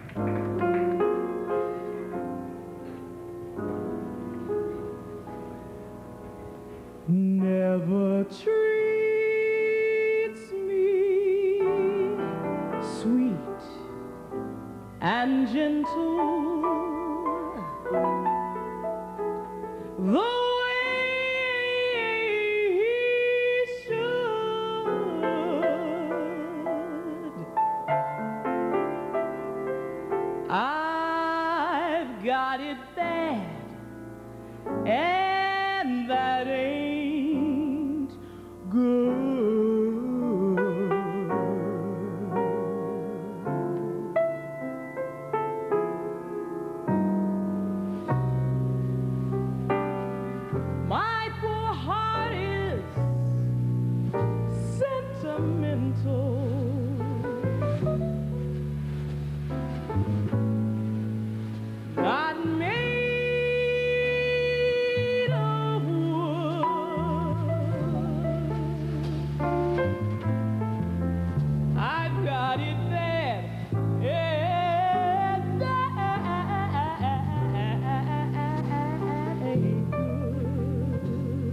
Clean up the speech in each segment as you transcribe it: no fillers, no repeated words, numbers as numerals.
never treats me sweet and gentle the way he should. I've got it bad, and that ain't good. My poor heart is sentimental, not made of wood. I've got it bad, and that ain't good.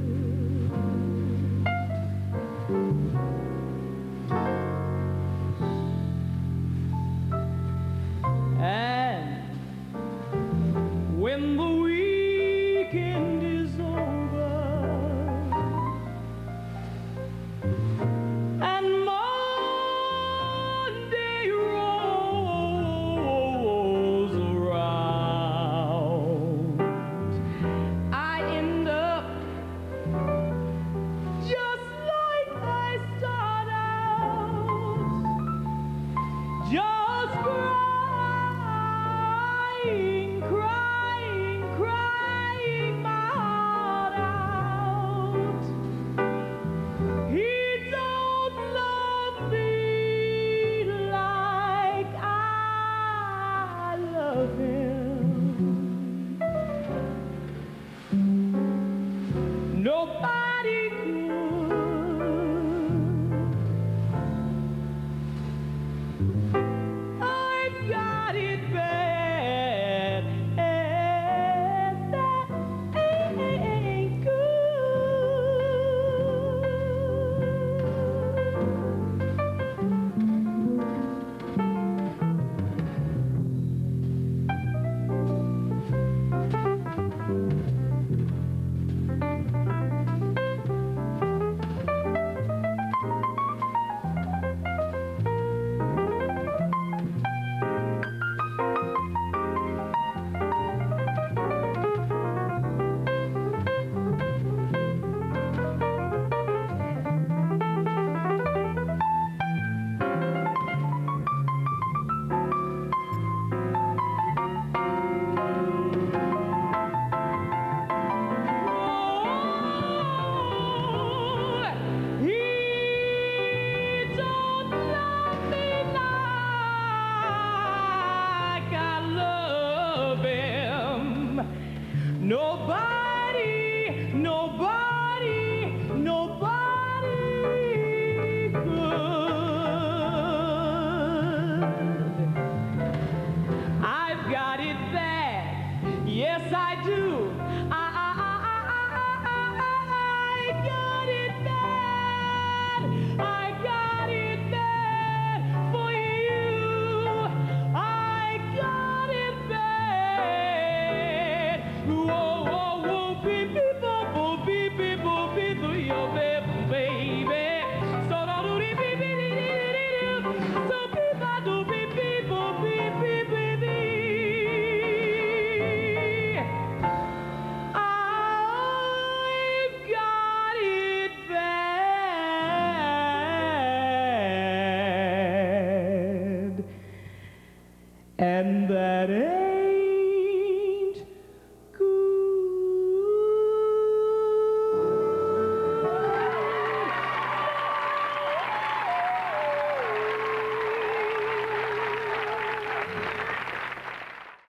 And when the weekend is over and Monday rolls around, I end up just like I start out, just crying, crying, crying my heart out. He don't love me like I love him. Nobody could. I've got it bad, and that ain't nobody.